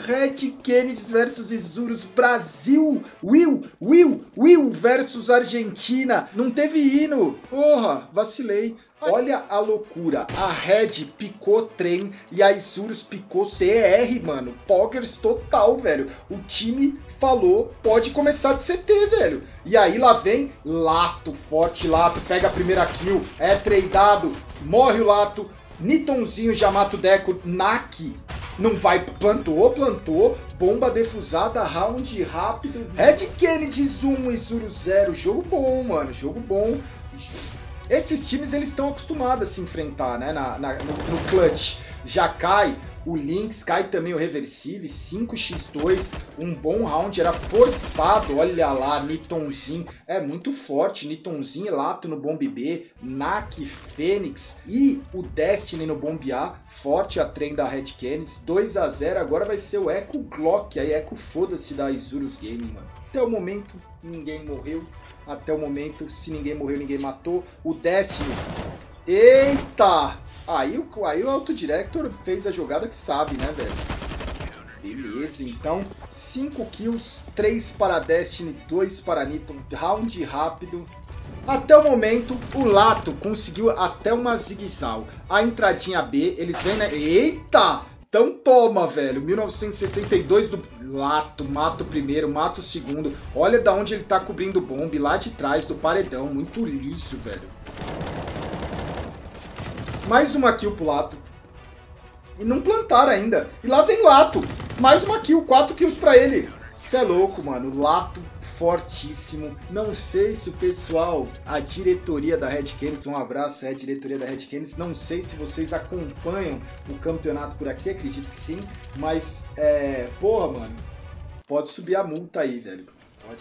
Red Kennedys versus Isurus Brasil. Will versus Argentina. Não teve hino. Porra, vacilei. Olha a loucura, a Red picou trem e a Isurus picou CR, mano. Poggers total, velho. O time falou, pode começar de CT, velho. E aí lá vem Lato, forte Lato, pega a primeira kill, é tradeado, morre o Lato, Nitonzinho já mata o Deco, Nak não vai, plantou, bomba defusada, round rápido. Red Kennedys 1, Isurus 0, jogo bom, mano, jogo bom. Esses times, eles estão acostumados a se enfrentar, né, no clutch. Já cai o Lynx, cai também o Reversive, 5x2, um bom round, era forçado, olha lá, Nitonzinho, é muito forte, Nitonzinho e Lato no bomb B, Nak, Fênix e o Destiny no bomb A, forte a trem da Red Kennedys, 2x0, agora vai ser o Echo Glock, aí Echo foda-se da Isurus Gaming, mano. Até o momento, ninguém morreu. Até o momento, se ninguém morreu, ninguém matou. O Destiny. Eita! Aí o Autodirector fez a jogada que sabe, né, velho? Beleza, então. 5 kills, 3 para Destiny, 2 para Niton. Round rápido. Até o momento, o Lato conseguiu até uma Zigzag. A entradinha B, eles vêm, né? Eita! Então toma, velho. 1962 do Lato. Mata o primeiro, mata o segundo. Olha da onde ele tá cobrindo bomba. Lá de trás do paredão. Muito liso, velho. Mais uma kill pro Lato. E não plantaram ainda. E lá vem Lato. Mais uma kill. 4 kills pra ele. Você é louco, mano. Lato fortíssimo. Não sei se o pessoal, a diretoria da Red Kennedys, um abraço, a diretoria da Red Kennedys, não sei se vocês acompanham o campeonato por aqui, acredito que sim, mas, porra, mano, pode subir a multa aí, velho. Pode.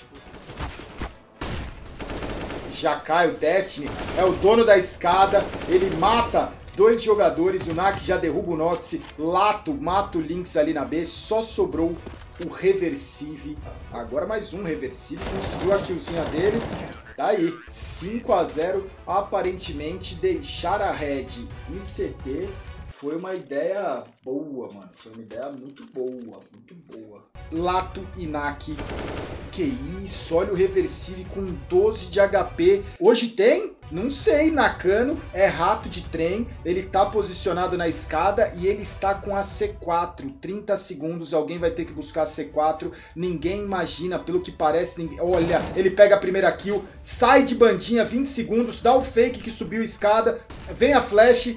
Já cai o Destiny, é o dono da escada, ele mata 2 jogadores, o Nak já derruba o Nox, Lato mata o Lynx ali na B, só sobrou o Reversive. Agora mais um Reversive, conseguiu a killzinha dele. Tá aí, 5x0, aparentemente deixar a Red e CT foi uma ideia boa, mano. Foi uma ideia muito boa, muito boa. Lato e Nak. Que isso, olha o Reversive com 12 de HP. Hoje tem? Não sei, Nakano é rato de trem, ele tá posicionado na escada e ele está com a C4, 30 segundos, alguém vai ter que buscar a C4, ninguém imagina, pelo que parece, olha, ele pega a primeira kill, sai de bandinha, 20 segundos, dá o fake que subiu a escada, vem a flash,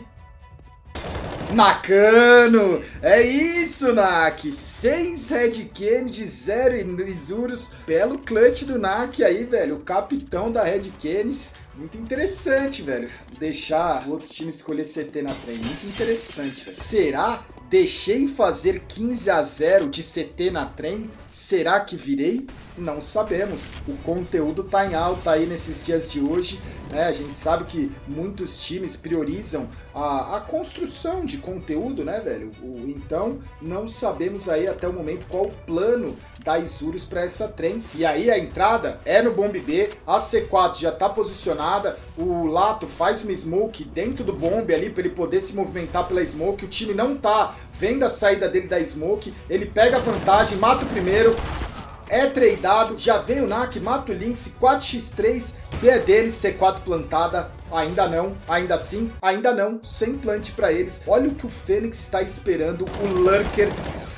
Nakano, é isso, Nak, 6 Red Kennedys, 0 Isurus, belo clutch do Nak aí, velho, o capitão da Red Kennedys. Muito interessante, velho. Deixar o outro time escolher CT na trem. Muito interessante, velho. Será? Deixei fazer 15x0 de CT na trem? Será que virei? Não sabemos. O conteúdo tá em alta aí nesses dias de hoje. A gente sabe que muitos times priorizam a construção de conteúdo, né, velho? Então, não sabemos aí até o momento qual o plano da Isurus para essa trem. E aí a entrada é no bomb B, a C4 já tá posicionada, o Lato faz uma smoke dentro do bomb ali para ele poder se movimentar pela smoke, o time não tá vendo a saída dele da smoke, ele pega a vantagem, mata o primeiro, é tradeado, já vem o Nak, mata o Lynx, 4x3, B é dele, C4 plantada, ainda não, ainda sim, ainda não, sem plant pra eles. Olha o que o Fênix está esperando, o Lurker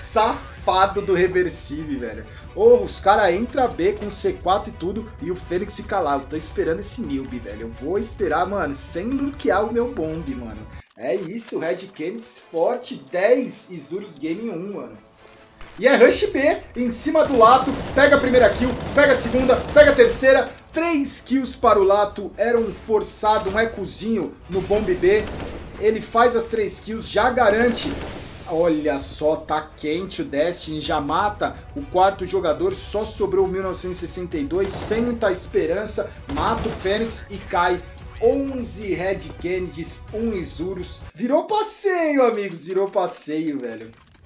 safado do Reversive, velho. Os caras entram B com C4 e tudo, e o Fênix fica lá. Eu tô esperando esse newbie, velho. Eu vou esperar, mano, sem lurkear o meu bomb, mano. É isso, Red Kennedys forte, 10 Isurus Gaming 1, mano. E é Rush B, em cima do Lato, pega a primeira kill, pega a segunda, pega a terceira, 3 kills para o Lato, era um forçado, um ecozinho no bomb B, ele faz as 3 kills, já garante, olha só, tá quente o Destiny, já mata o quarto jogador, só sobrou o 1962, sem muita esperança, mata o Fênix e cai. 11 Red Kennedys, 1 Isurus, virou passeio, amigos, virou passeio, velho.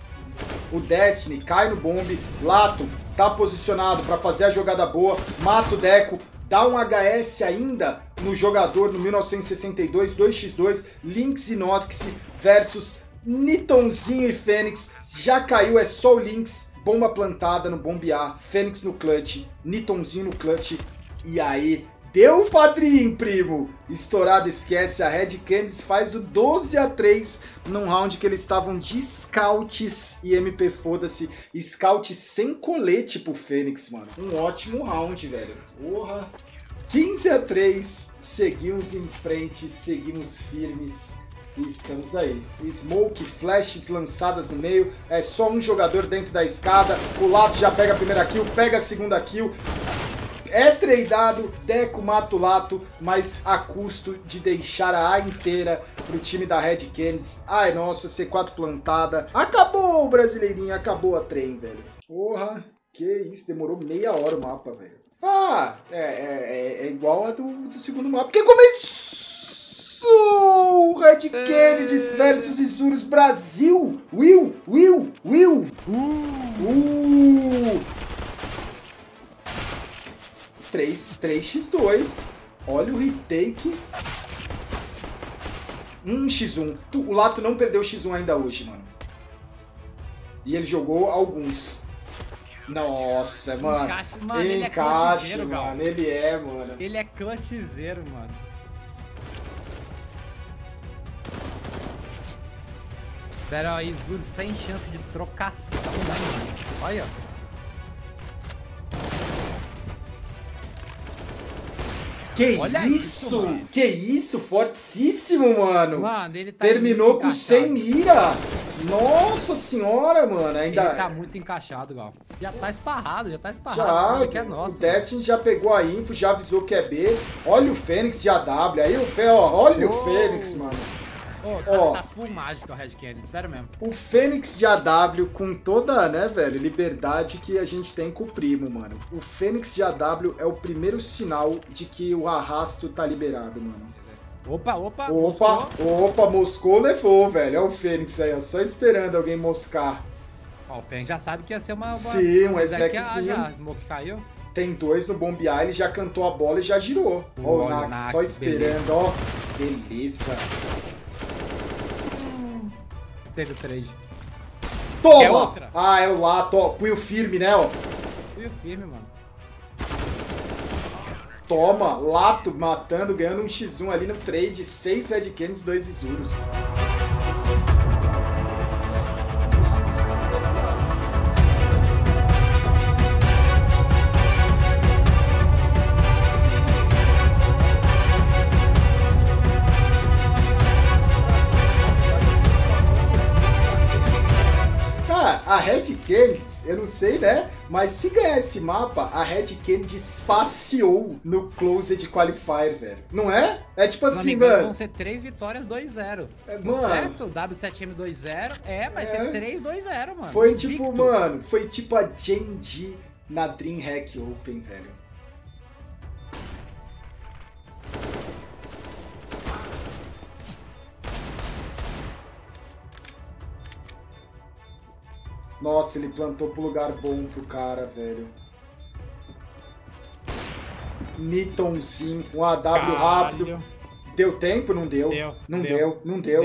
O Destiny cai no bombe, Lato tá posicionado para fazer a jogada boa, mata o Deco, dá um HS ainda no jogador no 1962, 2x2, Lynx e Nox versus Nitonzinho e Fênix. Já caiu, é só o Lynx. Bomba plantada no bombear. Fênix no clutch. Nitonzinho no clutch. E aí, deu padrinho, primo. Estourado, esquece. A Red Canids faz o 12-3 num round que eles estavam de scouts e MP foda-se. Scout sem colete pro Fênix, mano. Um ótimo round, velho. Porra. 15-3. Seguimos em frente, seguimos firmes. E estamos aí. Smoke, flashes lançadas no meio. É só um jogador dentro da escada. O Lato já pega a primeira kill, pega a segunda kill. É tradeado, Deco mata o Lato, mas a custo de deixar a A inteira pro time da Red Canids. Ai, nossa, C4 plantada. Acabou o brasileirinho, acabou a trem, velho. Porra, que isso, demorou meia hora o mapa, velho. Ah, é igual a do segundo mapa. Porque começou Red Canids versus Isurus Brasil. Will. 3x2. Olha o retake. 1x1. O Lato não perdeu o x1 ainda hoje, mano. E ele jogou alguns. Nossa, mano. Mano, ele é clutchzeiro, mano. Ele é, mano. Ele é clutchzeiro, mano. Sério, ó, Isurus sem chance de trocação, né, mano? Olha, ó. Que olha isso? Mano. Que isso? Fortíssimo, mano. Mano, ele tá terminou com 100 mira. Nossa senhora, mano. Ainda... Ele tá muito encaixado, Gal. Já tá esparrado. Já, que é nosso, o Destiny já pegou a info, já avisou que é B. Olha o Fênix de AW. Aí o Fê, ó, olha o Fênix, mano. Tá full mágico o Red Canids, sério mesmo. O Fênix de AW com toda, né, velho, liberdade que a gente tem com o primo, mano. O Fênix de AW é o primeiro sinal de que o arrasto tá liberado, mano. Opa, moscou levou, velho. Olha o Fênix aí, ó, só esperando alguém moscar. Ó, o Fênix já sabe que ia ser uma... Sim, um execzinho. A Smoke caiu. Tem 2 no bombear, ele já cantou a bola e já girou. Ó, o Nax só esperando, ó. Beleza. Teve o trade. Toma! É outra. Ah, é o Lato, ó. Punho firme, né, ó. Punho firme, mano. Toma, Lato matando, ganhando um x1 ali no trade. 6 Red Canids, 2 Isurus. A Red Canids, eu não sei, né? Mas se ganhar esse mapa, a Red Canids passeou no Closed Qualifier, velho. Não é? É tipo assim, mano. Vão ser 3 vitórias, 2-0. Mano. Certo? W7M 2-0. Vai ser 3-2-0, mano. Foi tipo, mano, foi tipo a Genji na DreamHack Open, velho. Nossa, ele plantou pro lugar bom pro cara, velho. Nitonzinho, um AW rápido. Deu tempo? Não deu. Não deu.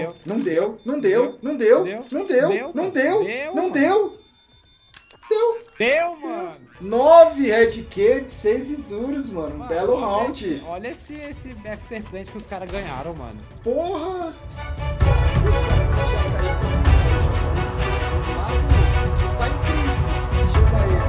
9 Red Canids, 6 Isurus, mano. Um belo round. Olha esse afterplant que os caras ganharam, mano. Porra! Tá em crise. Chama ele.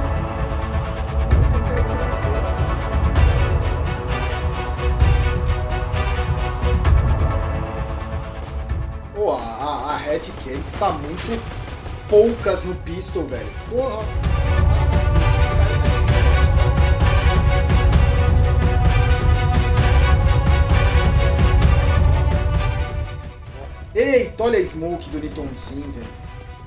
Pô, a Red Canids tá muito poucas no pistol, velho. Porra. Eita, olha a smoke do Nitonzinho, velho.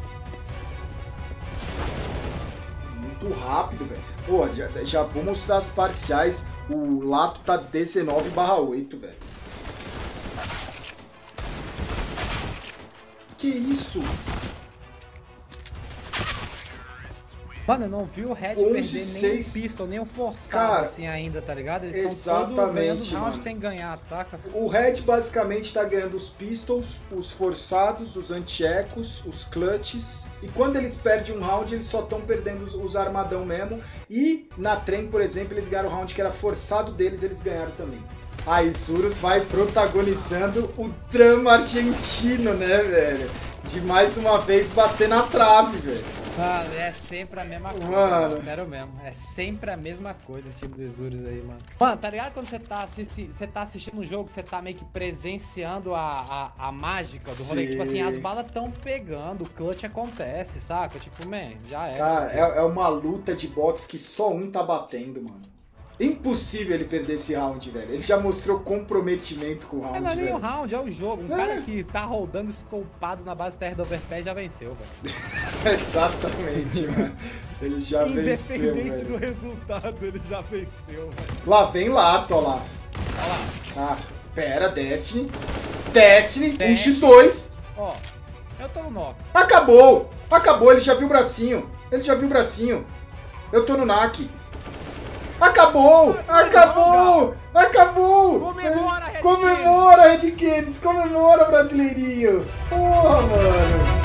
Muito rápido, velho. Pô, já vou mostrar as parciais. O Lato tá 19/8, velho. Que isso? Mano, eu não vi o Red 11, perder nem o 6. pistol, nem o forçado, Cara, assim, ainda, tá ligado? Eles estão todos ganhando exatamente, round, mano. tem ganhado, saca? O Red basicamente tá ganhando os pistols, os forçados, os anti-ecos, os clutches. E quando eles perdem um round, eles só estão perdendo os armadão mesmo. E na Trem, por exemplo, eles ganharam o round que era forçado deles, eles ganharam também. A Isurus vai protagonizando o drama argentino, né, velho? De mais uma vez bater na trave, velho. Mano, é sempre a mesma coisa, Mano. sério mesmo. É sempre a mesma coisa esse tipo de Isurus aí, mano. Mano, tá ligado quando você tá assistindo um jogo, você tá meio que presenciando a mágica do rolê? Sim. Tipo assim, as balas tão pegando, o clutch acontece, saca? Tipo, man, já era. Cara, sabe? é uma luta de bots que só um tá batendo, mano. Impossível ele perder esse round, velho. Ele já mostrou comprometimento com o round, Não é nem o velho. round, é o jogo. Um cara que tá rodando escolpado na base terra do overpad já venceu, velho. Exatamente, mano. Ele já venceu, Independente do velho. resultado, ele já venceu, velho. Lá vem lá, tô lá. Olha lá. Ah, pera, Destiny. Destiny, Destiny. 1x2. Ó, eu tô no Nox. Acabou! Acabou, ele já viu o bracinho. Ele já viu o bracinho. Eu tô no NAC. Acabou! Acabou! Acabou! Comemora, Red Comemora, Red Canids! Comemora, brasileirinho! Porra, mano!